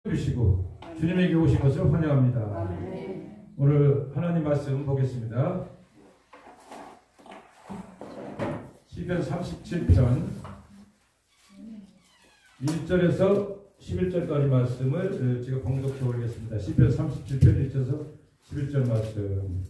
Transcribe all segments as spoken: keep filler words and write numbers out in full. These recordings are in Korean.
주시고 주님에게 오신 것을 환영합니다. 오늘 하나님 말씀 보겠습니다. 시편 삼십칠 편 일 절에서 십일 절까지 말씀을 제가 봉독해 올리겠습니다. 시편 삼십칠 편 일 절에서 십일 절 말씀.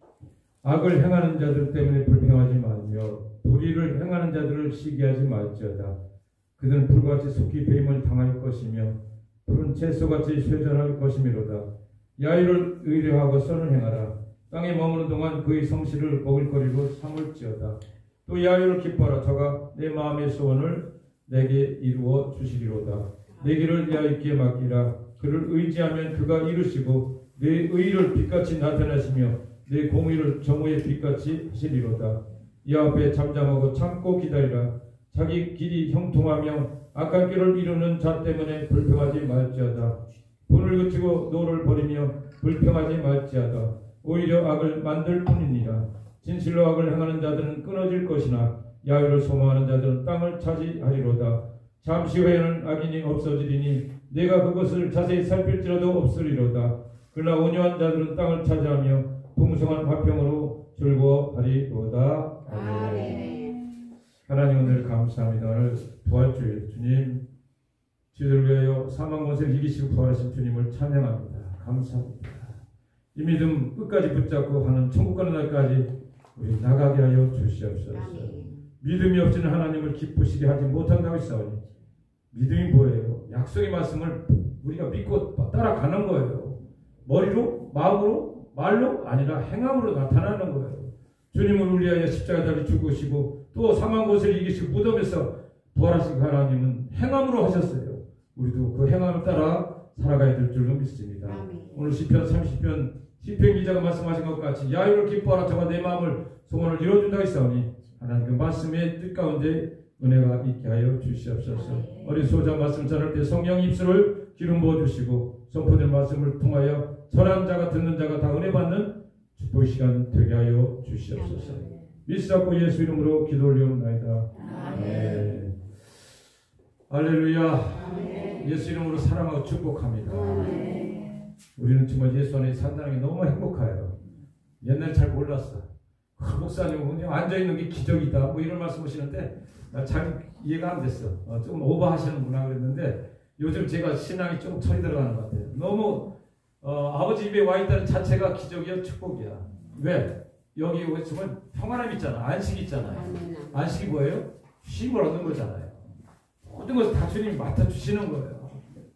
악을 행하는 자들 때문에 불평하지 말며 불의를 행하는 자들을 시기하지 말지어다. 그들은 불같이 속히 배임을 당할 것이며 푸른 채소같이 쇠절할 것이미로다. 야유를 의뢰하고 선을 행하라. 땅에 머무는 동안 그의 성실을 먹을거리로 삼을지어다. 또 야유를 기뻐하라. 저가 내 마음의 소원을 내게 이루어 주시리로다. 내 길을 야유께 맡기라. 그를 의지하면 그가 이루시고 내 의를 빛같이 나타내시며 내 공의를 정오의 빛같이 하시리로다. 이 앞에 잠잠하고 참고 기다리라. 자기 길이 형통하며 악한 길을 이루는 자 때문에 불평하지 말지어다. 분을 그치고 노를 버리며 불평하지 말지어다. 오히려 악을 만들 뿐이니라. 진실로 악을 행하는 자들은 끊어질 것이나 야유를 소망하는 자들은 땅을 차지하리로다. 잠시 후에는 악인이 없어지리니 내가 그것을 자세히 살필지라도 없으리로다. 그러나 온유한 자들은 땅을 차지하며 풍성한 화평으로 즐거워하리로다. 아멘. 하나님 오늘 감사합니다. 오늘 부활주일 주님 저희를 위하여 사망 권세를 이기시고 부활하신 주님을 찬양합니다. 감사합니다. 이 믿음 끝까지 붙잡고 가는 천국 가는 날까지 우리 나가게 하여 주시옵소서. 아멘. 믿음이 없이는 하나님을 기쁘시게 하지 못한다고 했사오니 믿음이 뭐예요? 약속의 말씀을 우리가 믿고 따라가는 거예요. 머리로, 마음으로, 말로 아니라 행함으로 나타나는 거예요. 주님을 우리 위하여 십자가에 달려 죽으시고 또 사망 권세를 이기시고 무덤에서 부활하신 하나님은 행함으로 하셨어요. 우리도 그 행함을 따라 살아가야 될 줄로 믿습니다. 아멘. 오늘 시편 삼십 편 시편 기자가 말씀하신 것 같이 야유를 기뻐하라. 저가 내 마음을 소원을 이루어준다 했사오니 하나님 그 말씀의 뜻 가운데 은혜가 있게 하여 주시옵소서. 아멘. 어린 소자 말씀 전할 때 성령 입술을 기름 부어주시고 선포된 말씀을 통하여 전한 자가 듣는 자가 다 은혜 받는 축복 시간 되게 하여 주시옵소서. 믿사고 예수 이름으로 기도 올리옵나이다. 아멘. 할렐루야. 아멘. 예수 이름으로 사랑하고 축복합니다. 아멘. 우리는 정말 예수 안에 산다는 게 너무 행복해요. 옛날 잘 몰랐어. 목사님 그냥 앉아있는 게 기적이다 뭐 이런 말씀 하시는데 나 잘 이해가 안 됐어. 어, 좀 오버하시는구나 그랬는데 요즘 제가 신앙이 좀 철이 들어가는 것 같아요. 너무 어, 아버지 집에 와 있다는 자체가 기적이야 축복이야. 왜? 여기 있으면 평안함 있잖아. 안식 있잖아요. 안식이 뭐예요? 쉼을 얻는 거잖아요. 모든 것을 다 주님이 맡아주시는 거예요.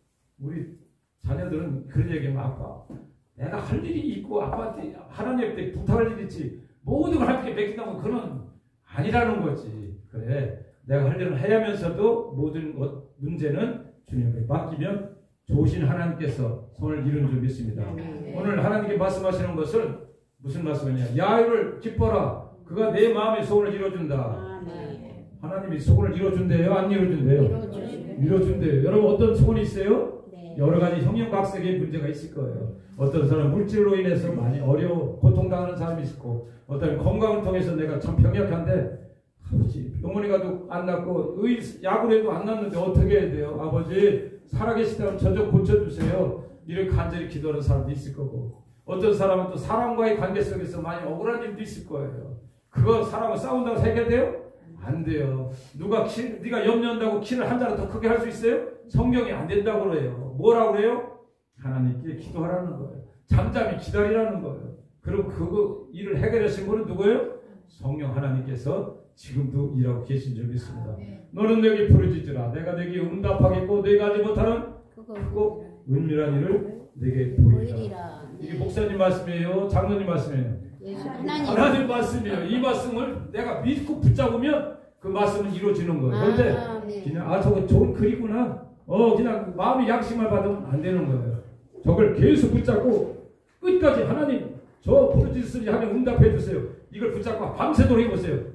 우리 자녀들은 그런 얘기하면 아빠 내가 할 일이 있고 아빠한테 하나님한테 부탁할 일이 있지 모든 걸 하나님께 맡긴다고 그건 아니라는 거지. 그래 내가 할 일을 해야면서도 모든 것, 문제는 주님에게 맡기면 좋으신 하나님께서 손을 이룬 줄 믿습니다. 네. 오늘 하나님께 말씀하시는 것은 무슨 말씀이냐? 야유를 기뻐라. 그가 내 마음의 소원을 이루어준다. 아, 네. 하나님이 소원을 이루어준대요? 안 이루어준대요? 이루어준대요. 이루어준대요. 여러분 어떤 소원이 있어요? 네. 여러 가지 형형각색의 문제가 있을 거예요. 어떤 사람은 물질로 인해서 많이 어려워 고통당하는 사람이 있고 어떤 건강을 통해서 내가 참 병약한데 아버지 병원에 가도 안 낫고 의, 약을 해도 안 낫는데 어떻게 해야 돼요? 아버지 살아계시다면 저 좀 고쳐주세요. 이렇게 간절히 기도하는 사람도 있을 거고 어떤 사람은 또 사람과의 관계 속에서 많이 억울한 일도 있을 거예요. 그거 사람과 싸운다고 해결돼요? 안 돼요. 누가 키, 네가 염려한다고 키를 한 자로 더 크게 할 수 있어요? 성경이 안 된다고 그래요. 뭐라고 그래요? 하나님께 기도하라는 거예요. 잠잠히 기다리라는 거예요. 그럼 그거 일을 해결하신 분은 누구예요? 성령 하나님께서 지금도 일하고 계신 줄 믿습니다. 네. 너는 내게 부르짖으라. 내가 내게 응답하겠고 내가 하지 못하는 크고 은밀한 일을 내게 보이리라. 네. 이게 목사님 말씀이에요? 장로님 말씀이에요? 네. 하나님. 하나님 말씀이에요. 이 말씀을 내가 믿고 붙잡으면 그 말씀은 이루어지는 거예요. 그런데 아, 네. 그냥 아 저거 좋은 글이구나. 어 그냥 마음의 양심을 받으면 안 되는 거예요. 저걸 계속 붙잡고 끝까지 하나님 저 부르짖으니 하면 응답해 주세요. 이걸 붙잡고 밤새도록 해보세요.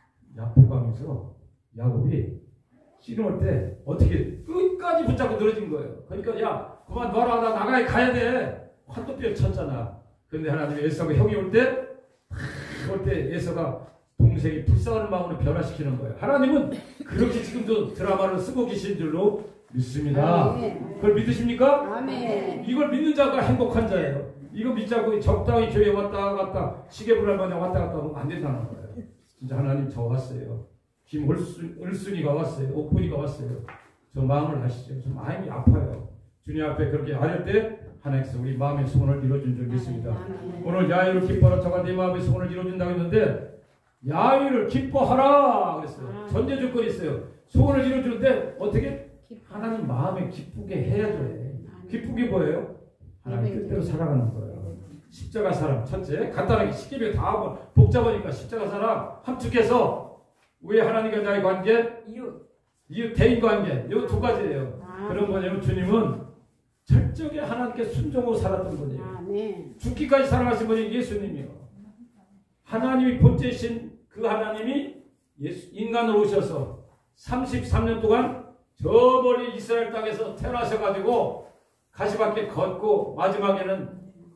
야복강에서 야곱이 씨름할 때 어떻게 끝까지 붙잡고 늘어진 거예요. 그러니까 야 그만 놔라 나 나가야 가야 돼. 환도뼈를 쳤잖아. 그런데 하나님이 에서가 형이 올 때 올 때 에서가 동생이 불쌍한 마음으로 변화시키는 거예요. 하나님은 그렇게 지금도 드라마를 쓰고 계신 줄로 믿습니다. 아멘. 그걸 믿으십니까? 아멘. 이걸 믿는 자가 행복한 자예요. 이거 믿자고 적당히 교회 왔다 갔다 시계불알 마냥 왔다 갔다 하면 안 된다는 거예요. 진짜 하나님 저 왔어요. 김을순이가 왔어요. 옥분이가 왔어요. 저 마음을 아시죠? 저 마음이 아파요. 주님 앞에 그렇게 아닐 때 하나님께서 우리 마음의 소원을 이루어준 줄 믿습니다. 아멘. 오늘 야유를 기뻐하라 저가 내 마음의 소원을 이루어준다고 했는데 야유를 기뻐하라 그랬어요. 전제 조건이 있어요. 소원을 이루어주는데 어떻게? 하나님 마음에 기쁘게 해야죠. 기쁘게 뭐예요? 하나님 뜻대로 살아가는 거예요. 십자가 사랑 첫째 간단하게 쉽게 다 하고 복잡하니까 십자가 사랑 함축해서 왜 하나님과의 관계? 이웃 이웃 대인 관계 이 두 가지예요. 아, 그런 거냐면 주님은 철저하게 하나님께 순종하고 살았던 분이에요. 아, 네. 죽기까지 살아가신 분이 예수님이요. 하나님이 본체이신 그 하나님이 예수, 인간으로 오셔서 삼십삼 년 동안 저 멀리 이스라엘 땅에서 태어나셔가지고 가시밭에 걷고 마지막에는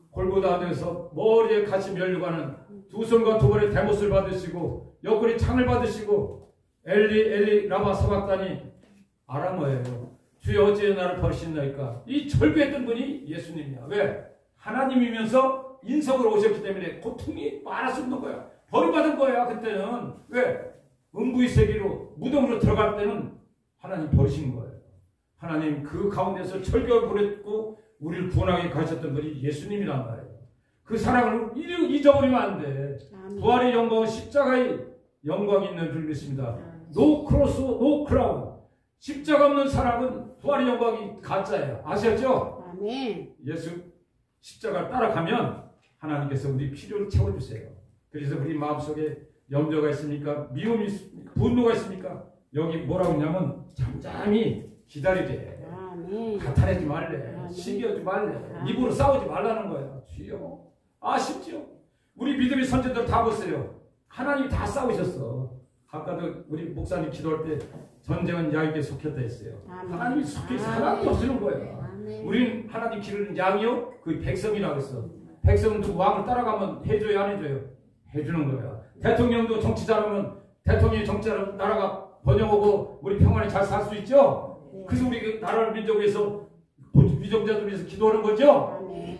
골고다에서 머리에 같이 멸류관은 두 손과 두 발에 대못을 받으시고 옆구리 창을 받으시고 엘리 엘리 라마 사박다니 아람어예요. 주여 어찌 나를 버리시나이까. 이 절규했던 분이 예수님이야. 왜? 하나님이면서 인성으로 오셨기 때문에 고통이 많았었던 거야. 버림받은 거야 그때는. 왜? 음부의 세계로 무덤으로 들어갈 때는 하나님 버리신 거예요. 하나님 그 가운데서 철교를 보냈고 우리를 구원하게 가셨던 분이 예수님이란 말이에요. 그 사랑을 잊어버리면 안 돼. 부활의 영광은 십자가의 영광이 있는 줄 믿습니다. 노 크로스 노 크라운. 십자가 없는 사랑은 부활의 영광이 가짜예요. 아시겠죠? 아멘. 예수 십자가를 따라가면 하나님께서 우리 필요를 채워주세요. 그래서 우리 마음속에 염려가 있습니까? 미움이 있습니까? 분노가 있습니까? 여기 뭐라고 했냐면 잠잠히 기다리게. 가탈하지 말래. 시기하지 말래. 입으로 싸우지 말라는 거야. 주여. 아쉽죠? 우리 믿음의 선제들 다 보세요. 하나님이 다 싸우셨어. 아까도 우리 목사님 기도할 때 전쟁은 야에게 속혔다 했어요. 하나님이 속혀서 하나님이 없으는 거예요. 우리는 하나님 기르는 양이요? 그 백성이라고 했어. 백성은 누구 왕을 따라가면 해줘요 안 해줘요? 해주는 거야. 대통령도 정치 잘하면 대통령이 정치 잘하면 나라가 번영하고 우리 평안히 잘 살 수 있죠? 그래서 우리 그 나라를 민족을 위해서 위정자들 위해서 기도하는 거죠?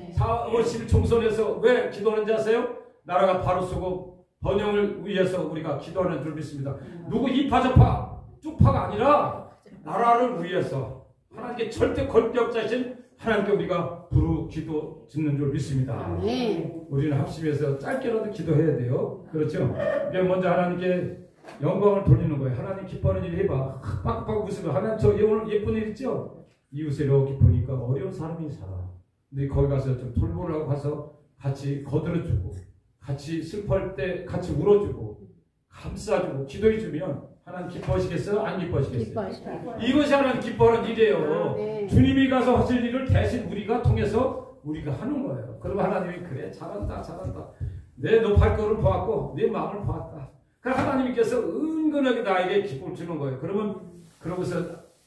사월 십일 총선에서 왜 기도하는지 아세요? 나라가 바로 서고 번영을 위해서 우리가 기도하는 줄 믿습니다. 누구 이파 저파 쭉파가 아니라 나라를 위해서 하나님께 절대 권력자이신 하나님께 우리가 부르 기도 짓는 줄 믿습니다. 우리는 합심해서 짧게라도 기도해야 돼요. 그렇죠? 그러니까 먼저 하나님께 영광을 돌리는 거예요. 하나님 기뻐하는 일 해봐. 빡빡 웃으면 하나님 저 오늘 예쁜 일 있죠? 이웃을 이렇게 보니까 어려운 사람이 살아. 근데 거기 가서 좀 돌보라고 가서 같이 거들어주고 같이 슬퍼할 때 같이 울어주고 감싸주고 기도해주면 하나님 기뻐하시겠어요? 안 기뻐하시겠어요? 이것이 하나님 기뻐하는 일이에요. 아, 네. 주님이 가서 하실 일을 대신 우리가 통해서 우리가 하는 거예요. 그러면 하나님이 그래 잘한다 잘한다. 내 너 발걸음을 보았고 내 마음을 보았다. 그러니까 하나님께서 은근하게 나에게 기쁨을 주는 거예요. 그러면 그러고서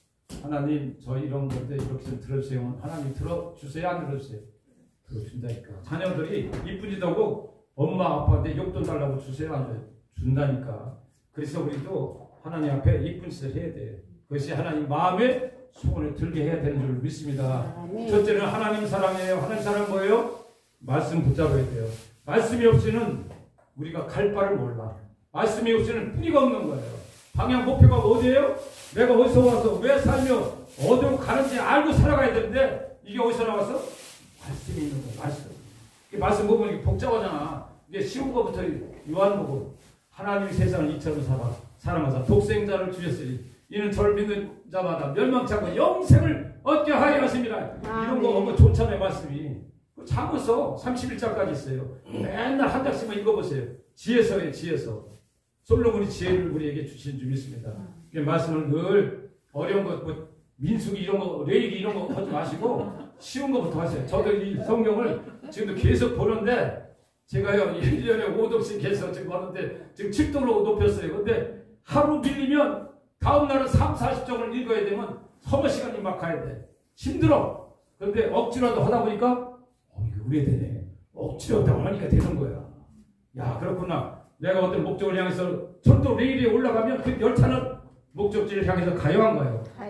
하나님 저 이런 건데 이렇게 좀 들어주세요. 하나님 들어주세요 안 들어주세요? 들어준다니까. 자녀들이 이쁘지도 않고 엄마 아빠한테 용돈 달라고 주세요 안 줘요? 준다니까. 그래서 우리도 하나님 앞에 이쁜 짓을 해야 돼. 그것이 하나님 마음에 소원을 들게 해야 되는 줄 믿습니다. 아멘. 첫째는 하나님 사랑이에요. 하나님 사랑 뭐예요? 말씀 붙잡아야 돼요. 말씀이 없이는 우리가 갈 바를 몰라. 말씀이 없이는 뿌리가 없는 거예요. 방향 목표가 어디예요? 내가 어디서 와서 왜 살며 어디로 가는지 알고 살아가야 되는데 이게 어디서 나왔어? 말씀이 있는 거예요. 말씀. 말씀 보면 이게 복잡하잖아. 이게 쉬운 것부터 요한복음. 하나님이 세상을 이처럼 살아 사랑하사 독생자를 주셨으니 이는 저를 믿는 자마다 멸망치 않고 영생을 얻게 하여 하십니다. 아, 이런 거 네. 좋잖아요. 말씀이. 참으서 삼십일 장까지 있어요. 맨날 한 장씩만 읽어보세요. 지혜서에 지혜서. 솔로몬이 지혜를 우리에게 주신 줄 믿습니다. 그 말씀을 늘 어려운 것, 뭐 민수기 이런 거, 레이기 이런 거 하지 마시고 쉬운 것부터 하세요. 저도 이 성경을 지금도 계속 보는데 제가요 일 년에 오 독씩 해서 지금 하는데 지금 칠 도로 높였어요. 근데 하루 밀리면 다음 날은 삼, 사십 장을 읽어야 되면 서너 시간이 막 가야 돼. 힘들어. 그런데 억지로도 하다 보니까 어, 이거 왜 되네. 억지로 하니까 되는 거야. 야 그렇구나. 내가 어떤 목적을 향해서 철도 레일에 올라가면 그 열차는 목적지를 향해서 가요 안 가요? 가요.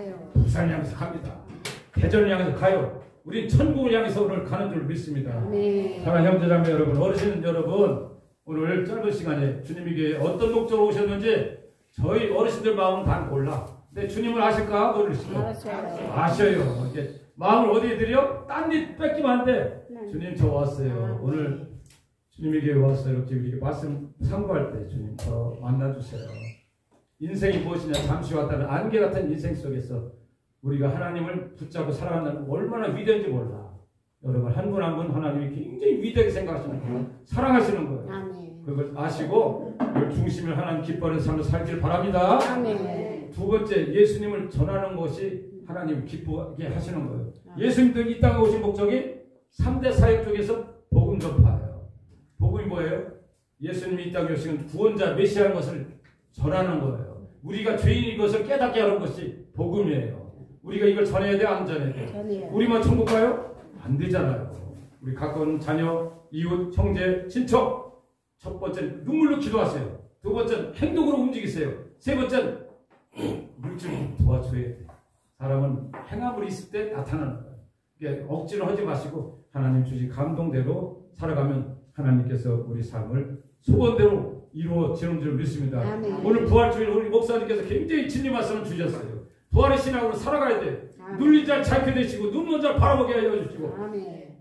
부산을 향해서 갑니다. 대전을 향해서 가요. 우린 천국을 향해서 오늘 가는 줄 믿습니다. 네. 사랑하는 형제자매 여러분, 어르신 여러분, 오늘 짧은 시간에 주님에게 어떤 목적으로 오셨는지 저희 어르신들 마음은 다 몰라. 근데 주님을 아실까? 모르시죠? 알았어요. 아셔요. 이렇게 마음을 어디에 드려? 딴 데 뺏기면 안 돼. 네. 주님 저 왔어요. 오늘 주님에게 와서 이렇게 우리 말씀 상고할 때 주님 저 만나주세요. 인생이 무엇이냐? 잠시 왔다는 안개 같은 인생 속에서 우리가 하나님을 붙잡고 살아간다는 얼마나 위대한지 몰라. 여러분 한 분 한 분 하나님이 굉장히 위대하게 생각하시는 거예요. 사랑하시는 거예요. 아멘. 그걸 아시고 그 중심을 하나님 기뻐하는 삶을 살길 바랍니다. 아멘. 두 번째, 예수님을 전하는 것이 하나님 기쁘게 하시는 거예요. 예수님도 이 땅에 오신 목적이 삼 대 사역 쪽에서 복음 전파예요. 복음이 뭐예요? 예수님이 이 땅에 오신 구원자 메시아인 것을 전하는 거예요. 우리가 죄인인 것을 깨닫게 하는 것이 복음이에요. 우리가 이걸 전해야 돼, 안 전해야 돼? 전해요. 우리만 천국 가요? 안 되잖아요. 우리 가까운 자녀, 이웃, 형제, 친척. 첫 번째 눈물로 기도하세요. 두 번째 행동으로 움직이세요. 세 번째 물질로 도와줘야 돼. 사람은 행함을 있을 때 나타나는 거예요. 그러니까 억지로 하지 마시고 하나님 주신 감동대로 살아가면 하나님께서 우리 삶을 소원대로 이루어지는 줄 믿습니다. 아멘. 오늘 부활주일 우리 목사님께서 굉장히 진리 말씀을 주셨어요. 부활의 신앙으로 살아가야 돼. 아멘. 눌린 자를 잘게 되시고 눈먼 자를 바라보게 하여 주시고 아멘.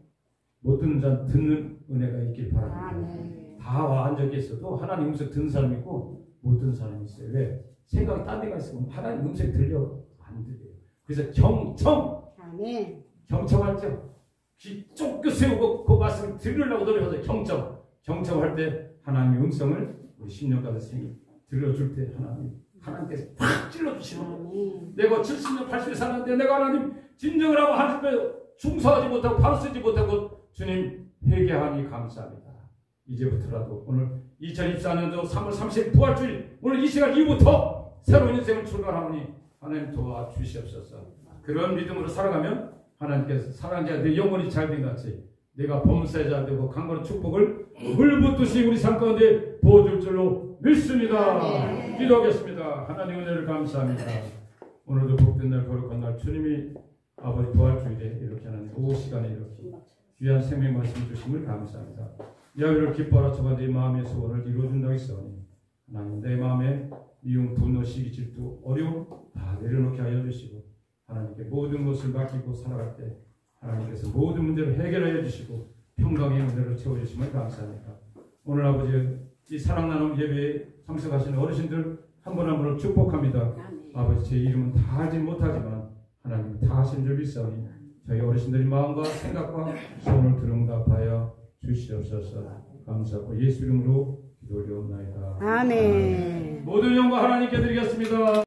못 듣는 자는 듣는 은혜가 있길 바랍니다. 아멘. 다 와 앉아 계셔도 하나님 음성 듣는 사람이 있고 못 듣는 사람이 있어요. 왜? 생각이 딴 데가 있으면 하나님 음성이 들려 안 들려요. 그래서 경청 아멘. 경청하죠. 귀 쫑긋 세우고 그 말씀 들으려고 노력하죠. 경청 경청할 때 하나님의 음성을 우리 십 년간 생이 들려줄 때 하나님 하나님께서 팍 찔러주시는 거예요. 내가 칠십 년 팔십 년 살았는데 내가 하나님 진정을 하고 하나님께 충성하지 못하고 바로 쓰지 못하고 주님 회개하니 감사합니다. 이제부터라도 오늘 이천이십사 년도 삼월 삼십 일 부활주일 오늘 이 시간 이후부터 새로운 인생을 출발하오니 하나님 도와주시옵소서. 그런 믿음으로 살아가면 하나님께서 사랑자 내 영혼이 잘된 같이 내가 범사자 되고 강건한 축복을 물붓듯이 우리 삶 가운데 부어줄 줄로 믿습니다. 네. 기도하겠습니다. 하나님 은혜를 감사합니다. 오늘도 복된 날 거룩한 날 주님이 아버지 부활주일에 이렇게 하나님 오후 시간에 이렇게 귀한 생명 말씀 주심을 감사합니다. 야외를 기뻐하라 저가 내 마음의 소원을 이루어준다고 했사오니 하나님 내 마음에 미움, 분노, 시기, 질투, 어려움 다 내려놓게 하여 주시고 하나님께 모든 것을 맡기고 살아갈 때 하나님께서 모든 문제를 해결하여 주시고 평강의 은혜를 채워주심을 감사합니다. 오늘 아버지 이 사랑 나눔 예배에 참석하시는 어르신들 한 분 한 분을 축복합니다. 아멘. 아버지 제 이름은 다 하지 못하지만 하나님 다 하신 줄 믿사오니 저희 어르신들의 마음과 생각과 소원을 들응답하여 주시옵소서. 감사하고 예수 이름으로 기도 올려옵나이다. 아멘. 모든 영광 하나님께 드리겠습니다.